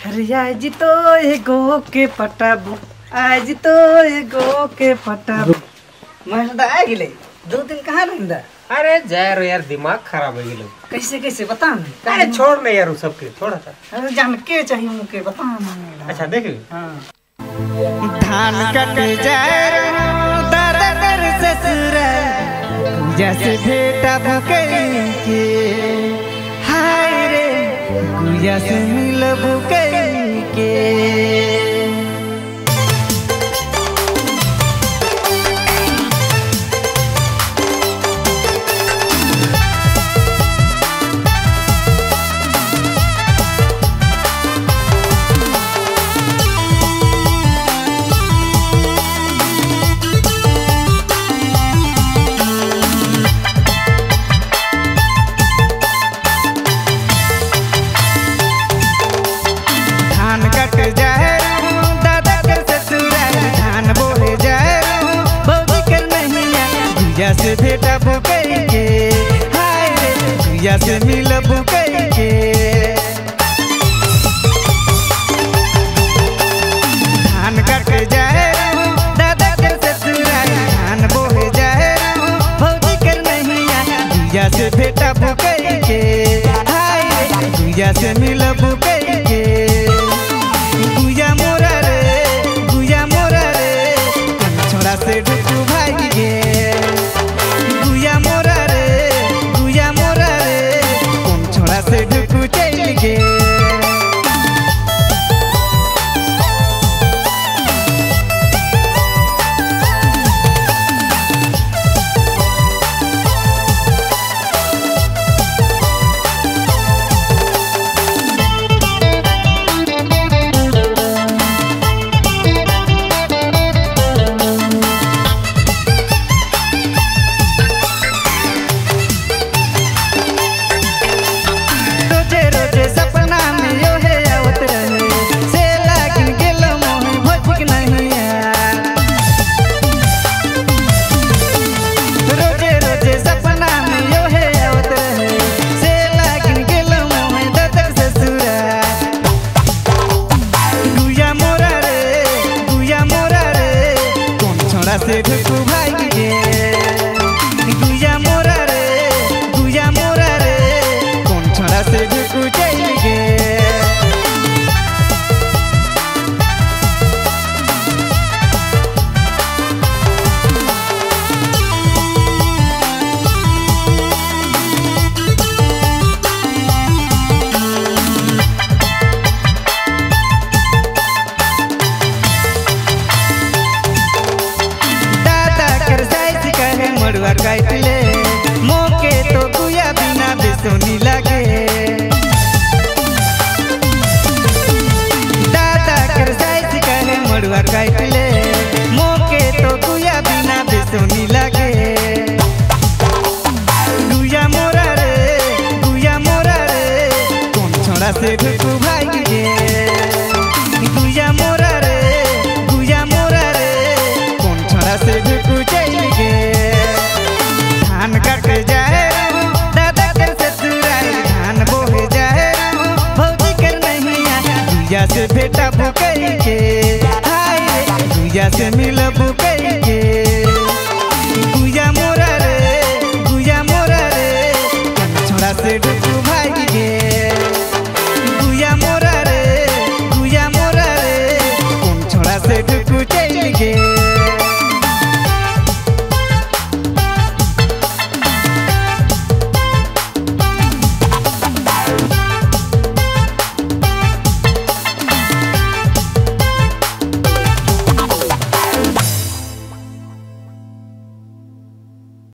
अरे आज तो एगो के पटाबू, आज तो एगो के पटाबू। मैं आ गिले 2 दिन कहाँ रहंदा? अरे जा रो यार, दिमाग खराब हो गेलो। कैसे कैसे बता ना। अरे छोड़ ना यार, सबके थोड़ा सा। अरे जान के चाहिए मुके बता ना। अच्छा देख। हां धान कट जाए दादा कर ससुर, जैसे बेटा भुकई के हाय रे, गुया से मिल भुकई के। से बेटा भुकई के हाय रे, गुया से मिल भुकई के। धान कट जाए दादा के ससुराल, धान बोहे जाए भौजी कर नहिया, गुया से बेटा भुकई के हाय रे, गुया से मिल भुकई के। गुया मोरा रे छोड़ा से ढुकू भाई गे। गुया मोरा रे कौन छोड़ा से ढुकू चल गे। से ढुकू भाई गे। गुया मोरा रे कौन छोड़ा से ढुकू चल गे। मड़ुआ काटले मोके तो गुया बिना बेसोनी लगे। दादा कर साइज कहे मड़ुआ काटले मोके तो गुया बिना बेसोनी लगे। गुया मोरा रे कौन छोड़ा से ढुकू भाई गे। गुया मोरा रे कौन छोड़ा से ढुकू चल गे। धान कट जाए दादा कर ससुराल, धान बोहे जाए भौजी कर नहिया, गुया से बेटा भुकई के हाय रे, गुया से मिल भुकई